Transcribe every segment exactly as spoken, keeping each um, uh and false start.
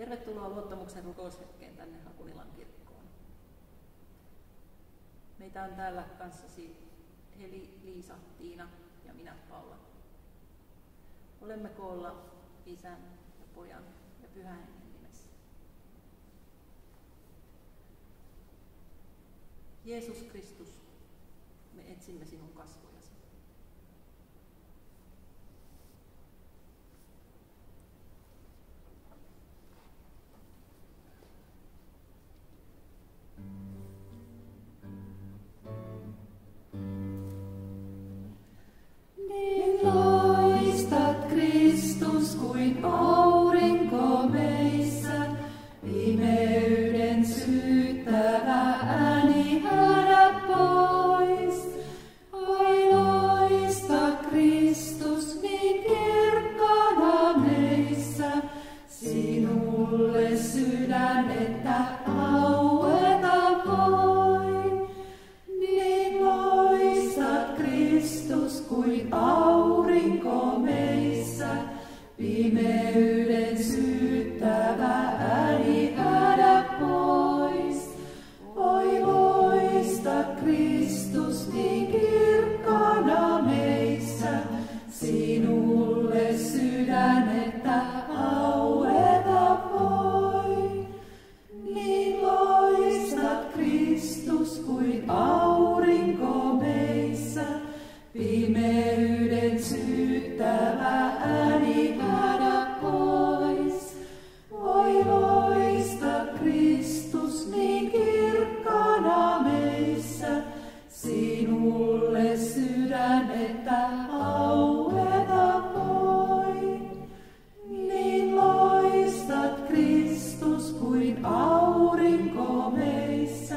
Tervetuloa luottamuksen rukoushetkeen tänne Hakunilan kirkkoon. Meitä on täällä kanssasi Heli, Liisa, Tiina ja minä, Paula. Olemme koolla Isän ja Pojan ja Pyhän Hengen nimessä. Jeesus Kristus, me etsimme sinun kasvojasi. Kuin aurinko meissä, pimeyden syyttävä ääni hädä pois. Oi loista Kristus niin kirkkaana meissä, sinulle sydänettä aueta voi. Niin loistat Kristus kuin aurinko meissä, pimeyden syyttävä ääni hädä pois. Oi loista Kristus niin kirkkaana meissä, sinulle sydänettä aueta voi. Niin loistat Kristus kuin aurinko meissä, pimeyden syyttävä ääni hädä pois. Oi loista Kristus niin kirkkaana meissä, sinulle sydänettä aueta voi. Niin loistat Kristus kuin aurinko meissä,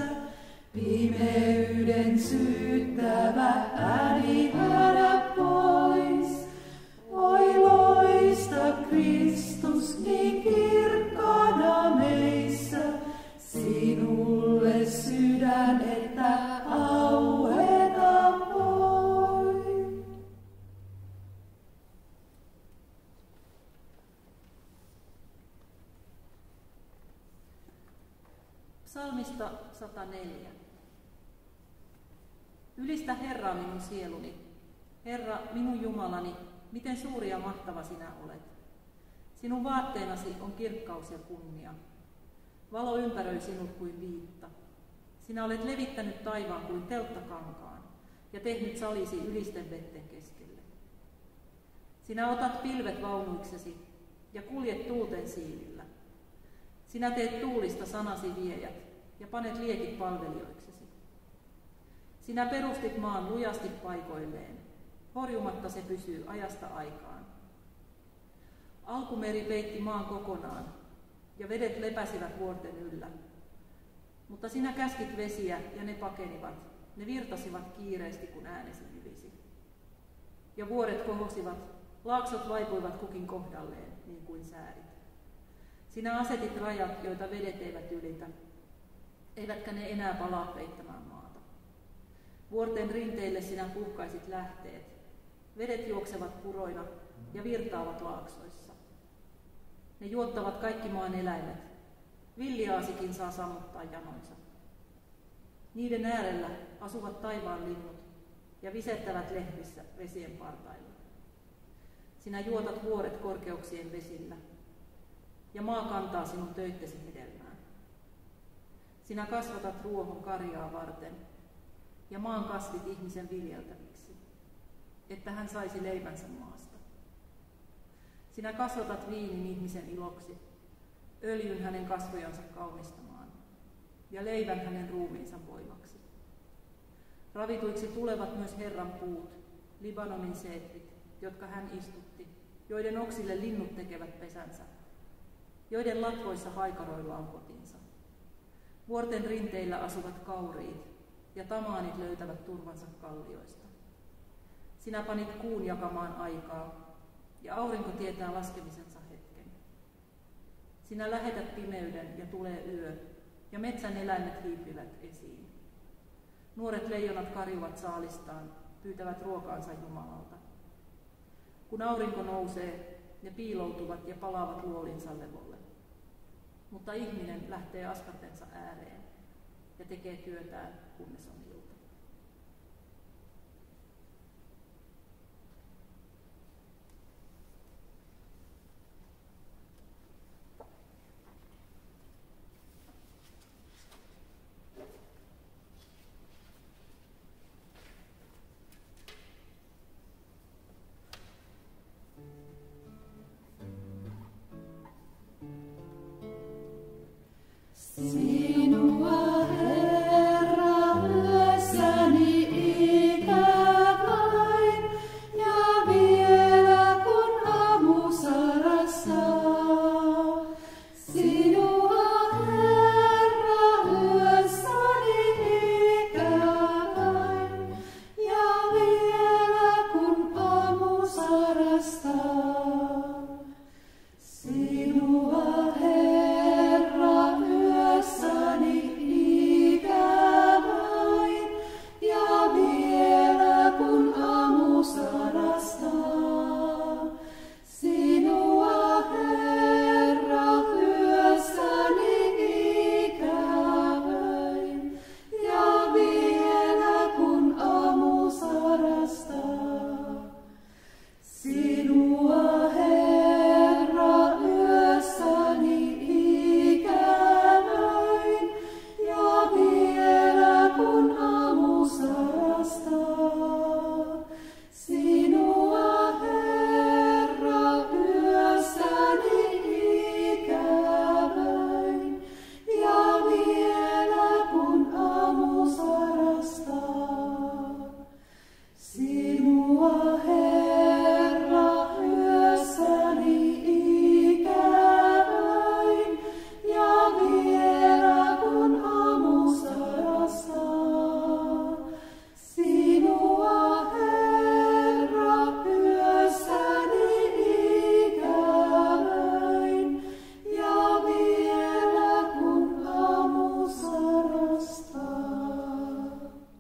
pimeyden syyttävä ääni hädä pois. Oi loista Kristus niin kirkkaana meissä, sinulle sydänettä aueta voi. Psalmista sata neljä. Ylistä Herraa minun sieluni. Herra, minun Jumalani, miten suuri ja mahtava sinä olet. Sinun vaatteenasi on kirkkaus ja kunnia. Valo ympäröi sinut kuin viitta. Sinä olet levittänyt taivaan kuin telttakankaan ja tehnyt salisi ylisten vetten keskelle. Sinä otat pilvet vaunuiksesi ja kuljet tuulten siivillä. Sinä teet tuulista sanasi viejät ja panet liekit palvelijoiksesi. Sinä perustit maan lujasti paikoilleen. Horjumatta se pysyy ajasta aikaan. Alkumeri peitti maan kokonaan, ja vedet lepäsivät vuorten yllä. Mutta sinä käskit vesiä, ja ne pakenivat. Ne virtasivat kiireesti, kun äänesi ylisi. Ja vuoret kohosivat, laaksot vaipuivat kukin kohdalleen, niin kuin säärit. Sinä asetit rajat, joita vedet eivät ylitä, eivätkä ne enää palaa peittämään maata. Vuorten rinteille sinä puhkaisit lähteet. Vedet juoksevat puroina ja virtaavat laaksoissa. Ne juottavat kaikki maan eläimet. Villiaasikin saa sammuttaa janonsa. Niiden äärellä asuvat taivaan linnut ja visettävät lehvissä vesien partailla. Sinä juotat vuoret korkeuksien vesillä, ja maa kantaa sinun töittesi hedelmää. Sinä kasvatat ruohon karjaa varten, ja maan kasvit ihmisen viljeltäviksi, että hän saisi leipänsä maasta. Sinä kasvatat viinin ihmisen iloksi, öljyn hänen kasvojansa kaunistamaan, ja leivän hänen ruumiinsa voimaksi. Ravituiksi tulevat myös Herran puut, Libanonin seetrit, jotka hän istutti, joiden oksille linnut tekevät pesänsä, joiden latvoissa haikaroilla on kotinsa. Vuorten rinteillä asuvat kauriit, ja tamaanit löytävät turvansa kallioista. Sinä panit kuun jakamaan aikaa, ja aurinko tietää laskemisensa hetken. Sinä lähetät pimeyden, ja tulee yö, ja metsän eläimet hiipivät esiin. Nuoret leijonat karjuvat saalistaan, pyytävät ruokaansa Jumalalta. Kun aurinko nousee, ne piiloutuvat ja palaavat luolinsa levolle. mutta ihminen lähtee askartensa ääreen ja tekee työtään, kunnes on ilta. Sinua, Herra, yössäni ikävain, ja vielä kun aamu sarastaa. Sinua, Herra, yössäni ikävain, ja vielä kun aamu sarastaa. Sinua, Herra, yössäni ikävain, ja vielä kun aamu sarastaa. Sinua, Herra, yössäni ikävain, ja vielä kun aamu sarastaa. Sinua, Herra, yössäni ikävain, ja vielä kun aamu sarastaa. Sinua, Herra, yössäni ikävain, ja vielä kun aamu sarastaa. Sinua, Herra, yössäni ikävain, ja vielä kun aamu sarastaa. Sinua, Herra, yössäni ikävain, ja vielä kun aamu sarastaa.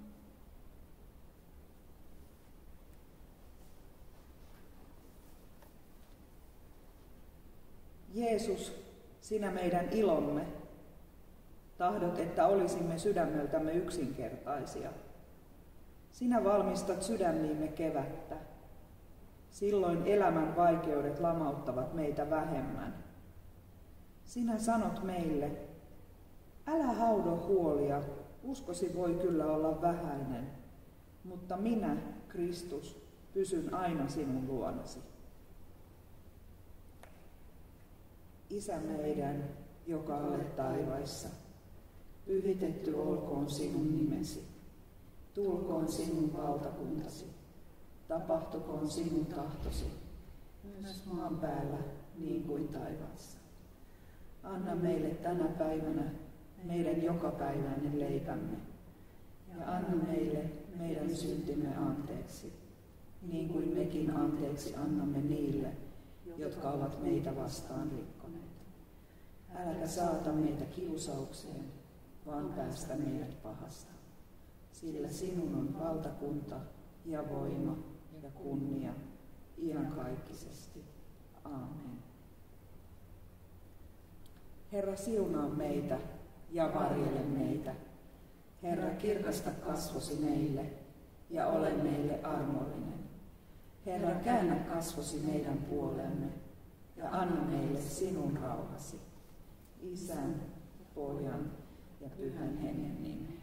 Jeesus, sinä meidän ilomme, tahdot, että olisimme sydämeltämme yksinkertaisia. Sinä valmistat sydämiimme kevättä. Silloin elämän vaikeudet lamauttavat meitä vähemmän. Sinä sanot meille, älä haudo huolia, uskosi voi kyllä olla vähäinen, mutta minä, Kristus, pysyn aina sinun luonasi. Isä meidän, joka olet taivaissa, pyhitetty olkoon sinun nimesi. Tulkoon sinun valtakuntasi. Tapahtukoon sinun tahtosi, myös maan päällä niin kuin taivaassa. Anna meille tänä päivänä meidän jokapäiväinen leipämme, ja anna meille meidän syntimme anteeksi, niin kuin mekin anteeksi annamme niille, jotka ovat meitä vastaan rikkoneet. Äläkä saata meitä kiusaukseen, vaan päästä meidät pahasta. Sillä sinun on valtakunta ja voima ja kunnia iankaikkisesti. Aamen. Herra, siunaa meitä ja varjele meitä. Herra, kirkasta kasvosi meille ja ole meille armollinen. Herra, käännä kasvosi meidän puolemme ja anna meille sinun rauhasi. Isän, Pojan ja Pyhän Hengen nimeen.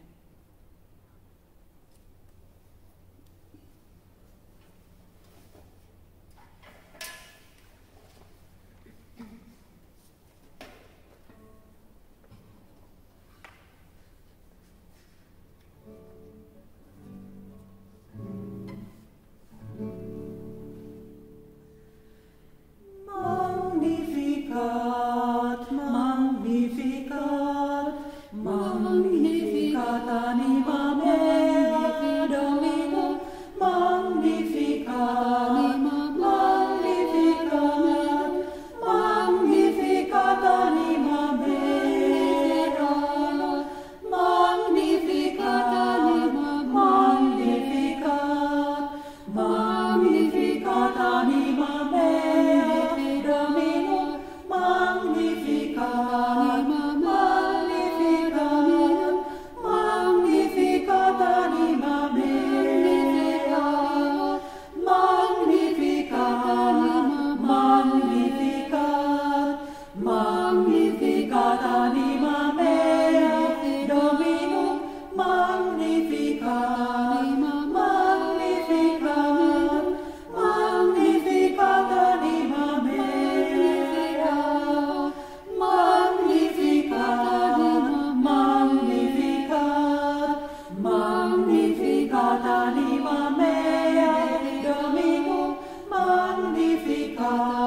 Magnificat, magnificat, Maranatha,